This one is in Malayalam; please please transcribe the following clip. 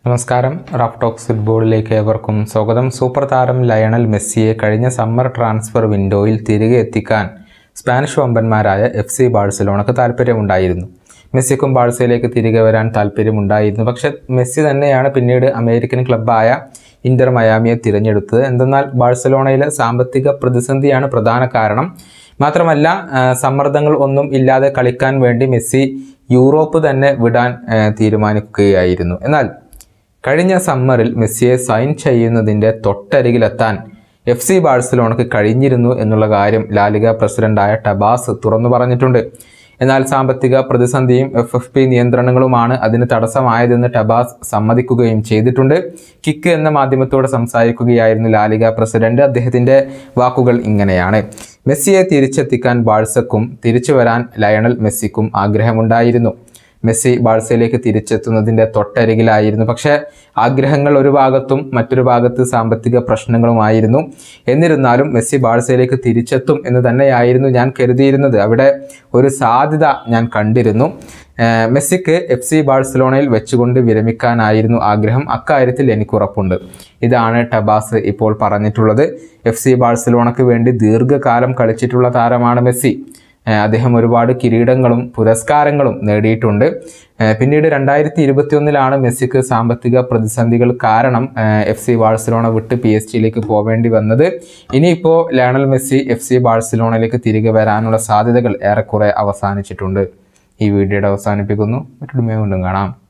നമസ്കാരം. റാഫ് ടോക്സ് ഫുട്ബോളിലേക്ക് ഏവർക്കും സ്വാഗതം. സൂപ്പർ താരം ലയണൽ മെസ്സിയെ കഴിഞ്ഞ സമ്മർ ട്രാൻസ്ഫർ വിൻഡോയിൽ തിരികെ എത്തിക്കാൻ സ്പാനിഷ് വമ്പന്മാരായ FC ബാഴ്സലോണക്ക് താല്പര്യമുണ്ടായിരുന്നു. മെസ്സിക്കും ബാഴ്സയിലേക്ക് തിരികെ വരാൻ താല്പര്യമുണ്ടായിരുന്നു. പക്ഷേ മെസ്സി തന്നെയാണ് പിന്നീട് അമേരിക്കൻ ക്ലബ്ബായ ഇന്റർ മയാമിയെ തിരഞ്ഞെടുത്തത്. എന്തെന്നാൽ ബാഴ്സലോണയിലെ സാമ്പത്തിക പ്രതിസന്ധിയാണ് പ്രധാന കാരണം. മാത്രമല്ല, സമ്മർദ്ദങ്ങൾ ഒന്നും ഇല്ലാതെ കളിക്കാൻ വേണ്ടി മെസ്സി യൂറോപ്പ് തന്നെ വിടാൻ തീരുമാനിക്കുകയായിരുന്നു. എന്നാൽ കഴിഞ്ഞ സമ്മറിൽ മെസ്സിയെ സൈൻ ചെയ്യുന്നതിൻ്റെ തൊട്ടരികിലെത്താൻ FC ബാഴ്സലോണക്ക് കഴിഞ്ഞിരുന്നു എന്നുള്ള കാര്യം ലാലിഗ പ്രസിഡന്റായ ടബാസ് തുറന്നു പറഞ്ഞിട്ടുണ്ട്. എന്നാൽ സാമ്പത്തിക പ്രതിസന്ധിയും FFP നിയന്ത്രണങ്ങളുമാണ് അതിന് തടസ്സമായതെന്ന് ടബാസ് സമ്മതിക്കുകയും ചെയ്തിട്ടുണ്ട്. കിക്ക് എന്ന മാധ്യമത്തോട് സംസാരിക്കുകയായിരുന്നു ലാലിഗ പ്രസിഡന്റ്. അദ്ദേഹത്തിൻ്റെ വാക്കുകൾ ഇങ്ങനെയാണ്: മെസ്സിയെ തിരിച്ചെത്തിക്കാൻ ബാഴ്സക്കും തിരിച്ചു വരാൻ ലയണൽ മെസ്സിക്കും ആഗ്രഹമുണ്ടായിരുന്നു. മെസ്സി ബാഴ്സയിലേക്ക് തിരിച്ചെത്തുന്നതിൻ്റെ തൊട്ടരികിലായിരുന്നു. പക്ഷേ ആഗ്രഹങ്ങൾ ഒരു ഭാഗത്തും മറ്റൊരു ഭാഗത്ത് സാമ്പത്തിക പ്രശ്നങ്ങളുമായിരുന്നു. എന്നിരുന്നാലും മെസ്സി ബാഴ്സയിലേക്ക് തിരിച്ചെത്തും എന്ന് തന്നെയായിരുന്നു ഞാൻ കരുതിയിരുന്നത്. അവിടെ ഒരു സാധ്യത ഞാൻ കണ്ടിരുന്നു. മെസ്സിക്ക് FC ബാഴ്സലോണയിൽ വെച്ചുകൊണ്ട് വിരമിക്കാനായിരുന്നു ആഗ്രഹം. അക്കാര്യത്തിൽ എനിക്കുറപ്പുണ്ട്. ഇതാണ് ടബാസ് ഇപ്പോൾ പറഞ്ഞിട്ടുള്ളത്. FC ബാഴ്സലോണയ്ക്ക് വേണ്ടി ദീർഘകാലം കളിച്ചിട്ടുള്ള താരമാണ് മെസ്സി. അദ്ദേഹം ഒരുപാട് കിരീടങ്ങളും പുരസ്കാരങ്ങളും നേടിയിട്ടുണ്ട്. പിന്നീട് 2021 മെസ്സിക്ക് സാമ്പത്തിക പ്രതിസന്ധികൾ കാരണം FC ബാഴ്സലോണ വിട്ട് PSG പോവേണ്ടി വന്നത്. ഇനിയിപ്പോൾ ലയണൽ മെസ്സി FC ബാഴ്സലോണയിലേക്ക് തിരികെ വരാനുള്ള സാധ്യതകൾ ഏറെക്കുറെ അവസാനിച്ചിട്ടുണ്ട്. ഈ വീഡിയോയുടെ അവസാനിപ്പിക്കുന്നു. മറ്റൊരു വീണ്ടും കാണാം.